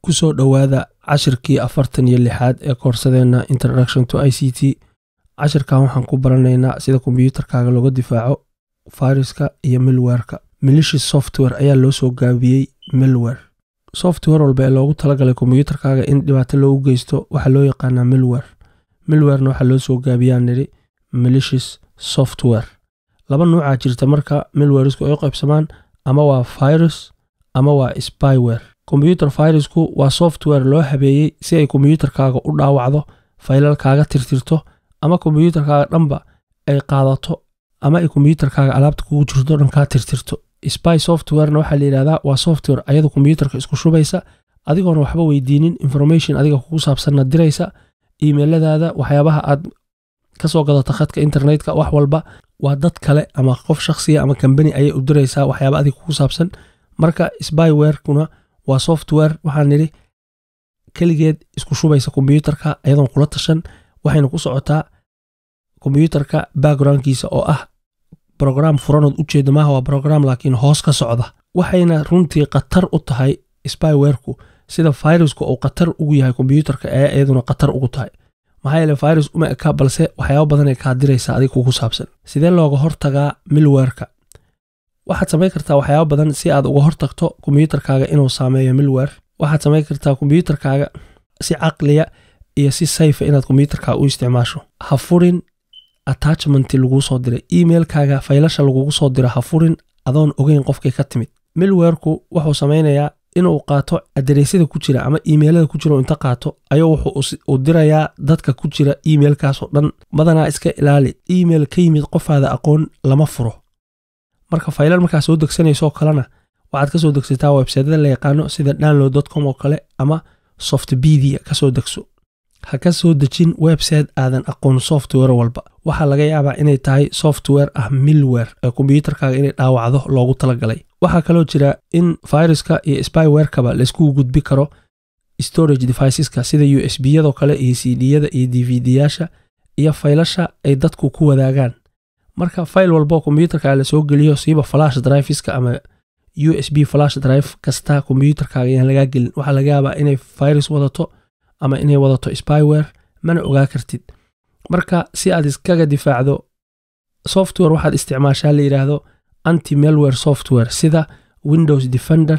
kusoo dhawaada cashirkii 46 ee koorsadeena Introduction to ICT. cashirkan waxaan ku baranaynaa sida kombiyuutarkaaga looga difaaco viruska iyo malware-ka. malicious software ayaa loo soo gaabiyey malware. software walba ee loogu talagalay kombiyuutarkaaga in dhibaato loogu geysto waxaa loo yaqaanaa malware. malware-na waxaa loo soo gaabiyaan niri malicious software. laba nooca jirta marka malware-isku ay qaybsamaan, ama waa virus ama waa spyware. computer virusku waa software loo habeeyey si ay kombiyuutarkaaga u dhaawacdo, faylalkaaga tirtirto, ama kombiyuutarkaaga dhanba ay qaadato, ama ay kombiyuutarkaaga alaabta kugu jirto dhan kaa tirtirto. spy software-na waxaa la yidhahdaa waa software ayadu kombiyuutarka isku shubaysa adigoona waxba weydiinin, information adiga kugu saabsanna diraysa, emailadaada, waxyaabaha aad ka soo gadato khadka internetka, wax walba waa dad kale ama qof shakhsiya ama company ayay u diraysaa waxyaaba adiga kugu saabsan. marka spyware-kuna waa software waxaan nidhi keligeed isku shubaysa kombiyuutarka ayadoon kula tashan, waxayna ku socotaa kombiyuutarka backgroundkiisa oo ah program furanood ujeeda maaha, waa program laakiin hoos ka socda. waxayna runtii khatar u tahay spyware-ku sida virusku uu khatar ugu yahay kombiyuutarka ee iyaduna khatar ugu tahay. maxaa yeele virus uma eka balse waxyaabo badan ay kaa diraysaa adiga kugu saabsan. sidee looga hortagaa malware-ka? waxaad samayn kartaa waxyaabo badan si aad uga hortagto kombiyuutarkaaga inuu saameeyo malware. waxaad samayn kartaa kombiyuutarkaaga si caqliya iyo si safe inaad kombiyuutarkaaga u isticmaasho. ha furin attachment lagu soo diray emailkaaga, faylasha lagu soo diro ha furin adoon ogeyn qofkay ka timid. malware-ku wuxuu samaynayaa inuu qaato adereesyada ku jira ama emailada ku jira inta qaato ayuu wuxuu u dirayaa dadka ku jira emailkaas oo dhan. badanaa iska ilaali email ka yimid qofaada aqoon lama furo. marka faylal markaa soo degsanayso kalena waxaad ka soo degsataa website-da la yaqaano sida download.com oo kale ama softpedia ka soo degso. ha ka soo dejin website aadan aqoon software walba. waxaa laga yaabaa inay tahay software ah malware ee kombiyuutarkaaga inay dhaawacdo loogu talagalay. waxaa kaloo jira in viruska iyo spyware-kaba laysku gudbi karo storage deviceska sida USB-yada kale iyo CD-yada iyo DVD-yaasha iyo faylasha ay dadku ku wadaagaan. marka file walba kombiyuutarkaaga la soo geliyo siiba flash driveska ama USB flash drive kasta kombiyuutarkaaga ayaan laga gelin. waxaa laga yaabaa inay virus wadato ama inay wadato spyware, mana ogaa kartid. marka si aad iskaga difaacdo software waxaad isticmaashaa la yiraahdo anti malware software sida Windows Defender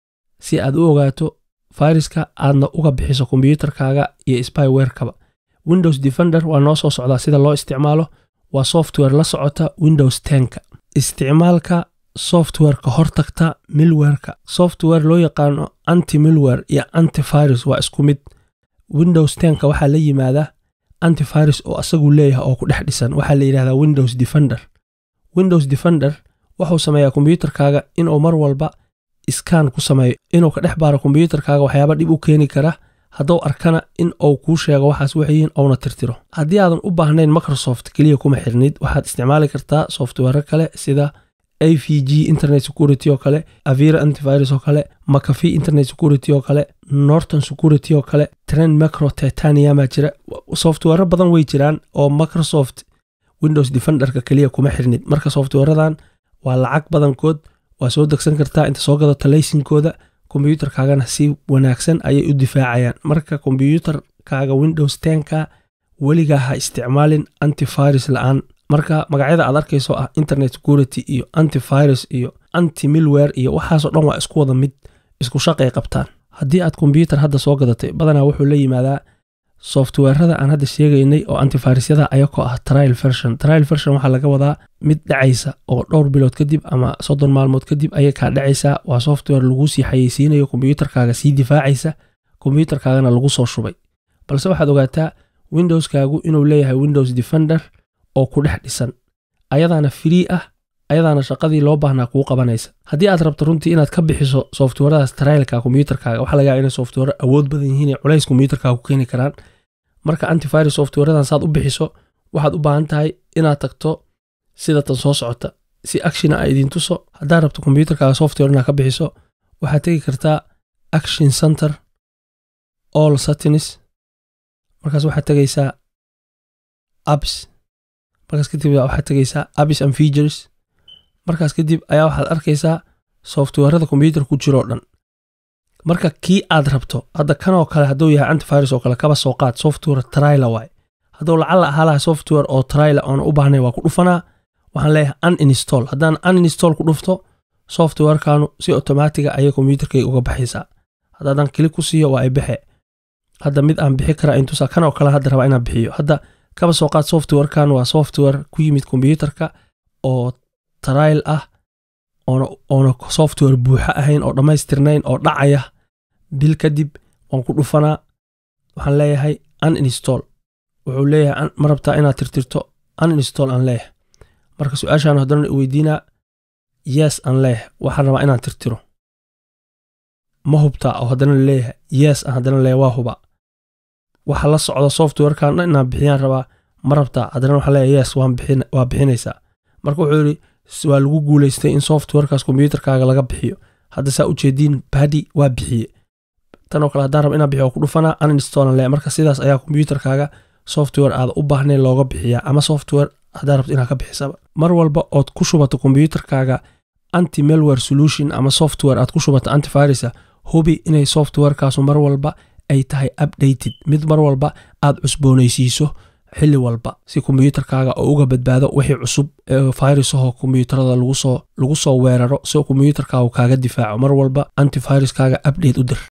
si aad u ogaato viruska aadna uga bixiso kombiyuutarkaaga iyo spyware-kaba. Windows Defender waa noo soo socdaa sida loo isticmaalo. waa software la socota Windows 10-ka. isticmaalka software-ka hortagta malware-ka. software loo yaqaano anti-malware iyo antivirus waa isku mid. Windows 10-ka waxaa la yimaada antivirus oo asagu leeyahay oo ku dhex dhisan, waxaa la yiraahdaa Windows Defender. Windows Defender wuxuu sameeyaa kombiyuutarkaaga inuu mar walba scan ku sameeyo, inuu ka dhex baaro kombiyuutarkaaga waxyaaba dhib u keeni kara, hadduu arkana in uu kuu sheego waxaas waxiin oona tirtiro. haddii aadan u baahnayn Microsoft keliya kuma xirnid, waxaad isticmaali kartaa software kale sida AVG Internet Security oo kale, Avira Antivirus oo kale, McAfee Internet Security oo kale, Norton Security oo kale, Trend Micro Titanium jira. software badan way jiraan oo Microsoft Windows Defender-ka kaliya kuma xirnid. marka software-radan waa lacag badankood, waa soo degsan kartaa inta soo gadato laysinkooda, kombiyuutarkaagana si wanaagsan ayay u difaacayaan. marka kombiyuutarkaaga Windows 10-ka weligaa ha isticmaalin antivirus la'aan. marka magacyada aad arkayso ah internet security iyo antivirus iyo anti-malware iyo waxaasoo dhan waa isku wada mid, isku shaqay qabtaan. haddii aad kombiyuutar hadda soo gadatay, badanaa wuxuu la yimaadaa software-rada aan hadda sheegaynay oo antivirusyada ayagoo ah trial version. trial version waxaa laga wadaa mid dhacaysa oo dhowr bilood kadib ama 30 maalmood kadib ayay kaa dhacaysaa. waa software lagu sii xayeysiinayo kombiyuutarkaaga sii difaacaysa, kombiyuutarkaagana lagu soo shubay. balse waxaad ogaataa Windows-kaagu inuu leeyahay Windows Defender oo ku dhex dhisan, ayadaana free ah, ayadaana shaqadii loo baahnaa kuu qabanaysa. haddii aad rabto runtii inaad ka bixiso software-daas trialka kombiyuutarkaaga, waxaa laga yaabaa inay software awood badan yihiin ee culays kombiyuutarkaaga ku keeni karaan. marka antivirus software-radan saad u bixiso, waxaad u baahan tahay inaad tagto sida tan soo socota si action ay idin tuso. haddaad rabto kombiyuutarkaaga software inaad ka bixiso, waxaad tegi kartaa Action Center, All Settings. markaas waxaad tegaysaa Apps. markaas kadib waxaad tegaysaa Apps and Features. markaas kadib ayaa waxaad arkaysaa software-rada kombiyuutar ku jiro dhan. marka kii aad rabto hadda kan oo kale hadduu yahay antivirus oo kale kaba soo qaad software trial waay hadduu lacala ahaa lahaa software oo trial oon u baahnay waa ku dhufanaa waxaan leeyahay uninstall haddaan uninstall ku dhufto softwarekaanu si automatiga ayay kombiyuutarkayga uga baxaysaa haddaan klik ku siiyo waa ay baxe hadda mid aan bixi karaa intuusaa kan oo kale hadda rabaa inaan bixiyo hadda kaba soo qaad softwarekan waa software ku yimid kombiyuutarka oo trial ah oona software buuxa ahayn oo dhammaystirnayn oo dhacaya bil kadib waan ku dhufanaa waxaan leeyahay uninstall wuxuu leeyahay ma rabtaa inaad tirtirto uninstall aan leeyahay marka su-aashaan haddana weydiinaa yes aan leeyahay waxaan rabaa inaan tirtiro ma hubtaa oo haddana leeyahay yes aan haddana leeyahay waa huba waxa la socda softwarekan inaan bixiyaan rabaa ma rabtaa haddana waxaan leeyahay yes waa bixinaysaa marka wuxuu yidhi waa lagu guulaystay in softwarekaas kombiyuutarkaaga laga bixiyo hadda saa ujeediin badi waa bixiye tan oo kale haddaan raba inaan bixiyo oo ku dhufanaa uninstall aan leeyahay marka sidaas ayaa kombiyuutarkaaga software aad u baahnayn looga bixiyaa ama software haddaa rabto inaad ka bixisaba mar walba ood ku shubato kombiyuutarkaaga anti malware solution ama software aad ku shubato antivirus hubi inay softwarekaasu mar walba ay tahay updated mid mar walba aad cusboonaysiiso xilli walba si kombiyuutarkaaga oo uga badbaado wixii cusub ee virusaho kombiyuutarada lagu soo weeraro si kombiyuutarkaagu kaaga difaaco mar walba antiviruskaaga update u dir